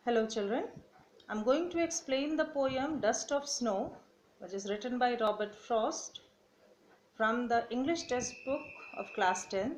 Hello children, I'm going to explain the poem Dust of Snow, which is written by Robert Frost from the English textbook of class 10th.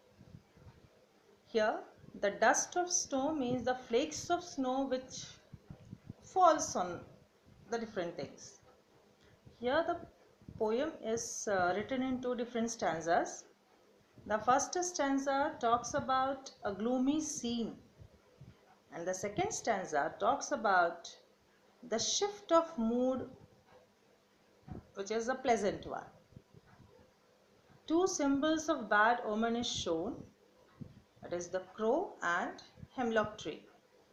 Here, the dust of snow means the flakes of snow which falls on the different things. Here the poem is written in two different stanzas. The first stanza talks about a gloomy scene, and the second stanza talks about the shift of mood, which is a pleasant one. Two symbols of bad omen is shown, that is the crow and hemlock tree.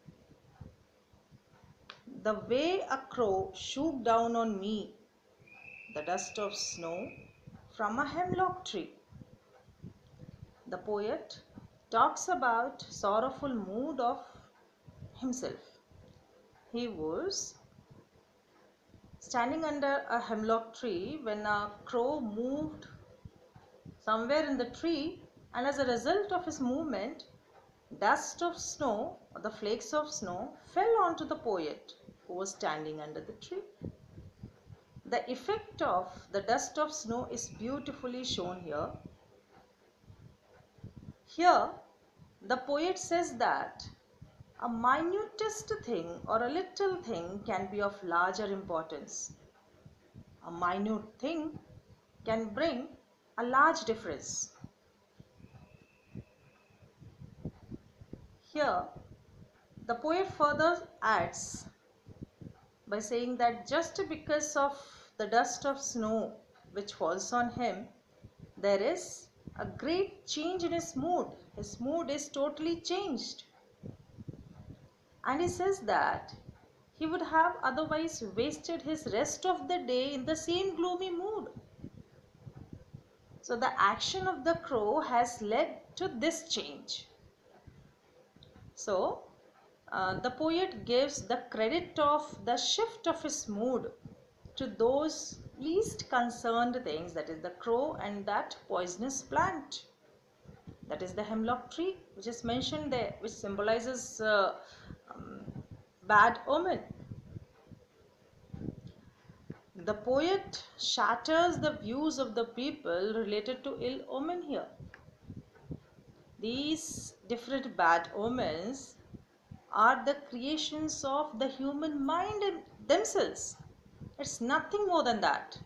The way a crow shook down on me the dust of snow from a hemlock tree. The poet talks about sorrowful mood of himself. He was standing under a hemlock tree when a crow moved somewhere in the tree, and as a result of his movement, dust of snow or the flakes of snow fell onto the poet who was standing under the tree. The effect of the dust of snow is beautifully shown here. Here, the poet says that a minutest thing or a little thing can be of larger importance. A minute thing can bring a large difference. Here, the poet further adds by saying that just because of the dust of snow which falls on him, there is a great change in his mood. His mood is totally changed. And he says that he would have otherwise wasted his rest of the day in the same gloomy mood. So the action of the crow has led to this change. So the poet gives the credit of the shift of his mood to those least concerned things, that is the crow and that poisonous plant, that is the hemlock tree, which is mentioned there, which symbolizes bad omen. The poet shatters the views of the people related to ill omen here. These different bad omens are the creations of the human mind themselves. It's nothing more than that.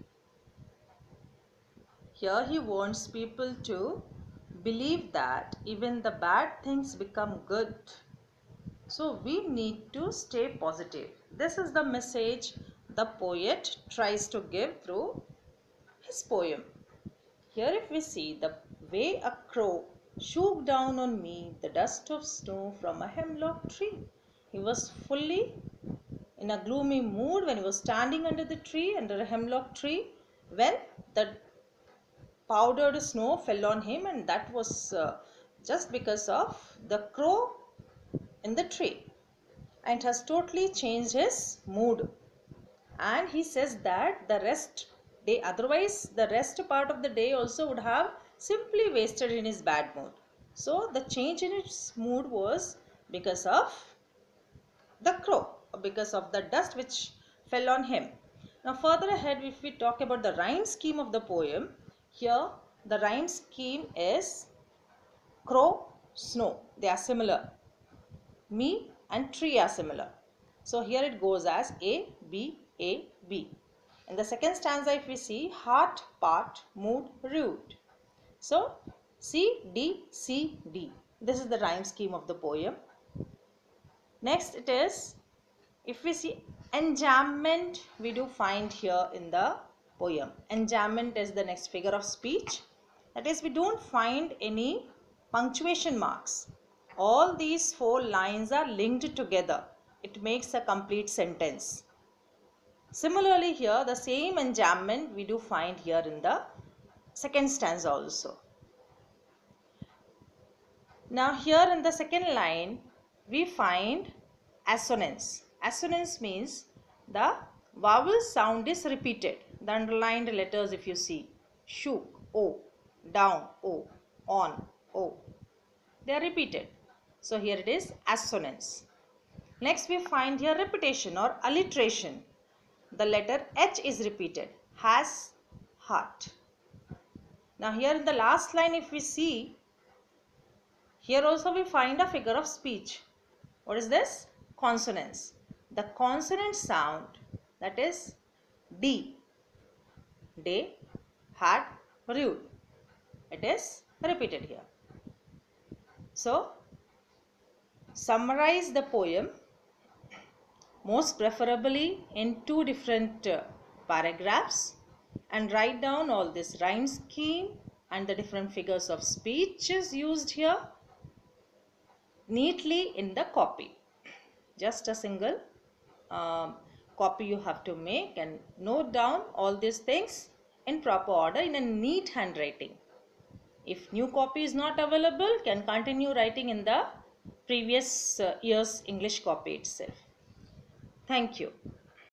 Here he wants people to believe that even the bad things become good. So we need to stay positive. This is the message the poet tries to give through his poem. Here if we see the way a crow shook down on me the dust of snow from a hemlock tree. He was fully in a gloomy mood when he was standing under the tree, under a hemlock tree, when the powdered snow fell on him, and that was just because of the crow in the tree, and it has totally changed his mood. And he says that the rest day, otherwise the rest part of the day also would have simply wasted in his bad mood. So the change in his mood was because of the crow, or because of the dust which fell on him. Now further ahead, if we talk about the rhyme scheme of the poem, here the rhyme scheme is crow, snow. They are similar. Me and tree are similar. So here it goes as A, B, A, B. In the second stanza, if we see heart, part, mood, rude. So C, D, C, D. This is the rhyme scheme of the poem. Next it is, if we see enjambment, we do find here in the poem. Enjambment is the next figure of speech. That is, we don't find any punctuation marks. All these four lines are linked together. It makes a complete sentence. Similarly here, the same enjambment we do find here in the second stanza also. Now here in the second line, we find assonance. Assonance means the vowel sound is repeated. The underlined letters, if you see, shook, O, down, O, on, O, they are repeated. So here it is assonance. Next we find here repetition or alliteration. The letter H is repeated. Has, heart. Now here in the last line if we see, here also we find a figure of speech. What is this? Consonants. The consonant sound, that is D. Day, had, rude. It is repeated here. So, summarize the poem most preferably in two different paragraphs and write down all this rhyme scheme and the different figures of speech is used here neatly in the copy. Just a single copy you have to make and note down all these things in proper order in a neat handwriting. If new copy is not available, can continue writing in the previous year's English copy itself. Thank you.